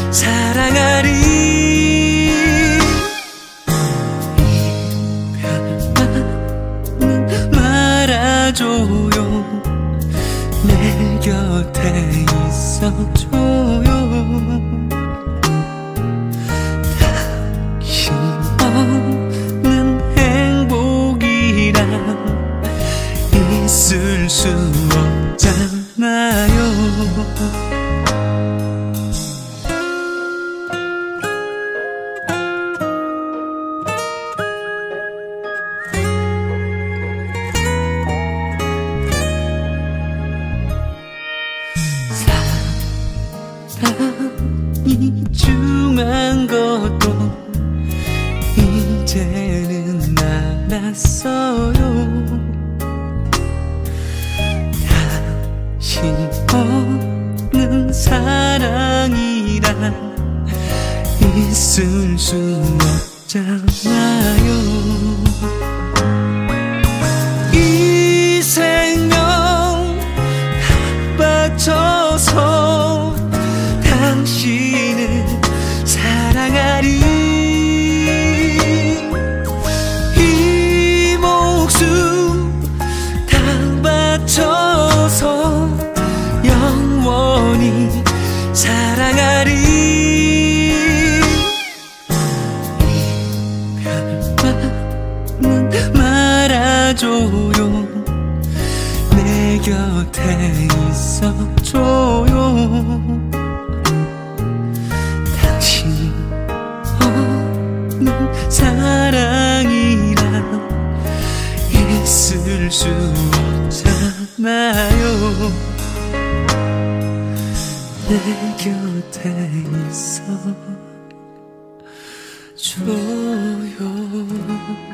사랑하리. 이별만은 말아줘요. 내 곁에 있어줘요. 당신 없는 행복이란 있을 수 없잖아요. 사랑이 중한 것도 이제는 알았어요. 당신 없는 사랑이란 있을 수 없잖아요. 이 생명 바쳐서 당신을 사랑하리. 이 목숨 다 바쳐서 영원히 사랑하리. 이별만은 말아줘요. 내 곁에 있어줘요. 당신 없는 사랑이란 있을 수 없잖아요. 내 곁에 있어줘요.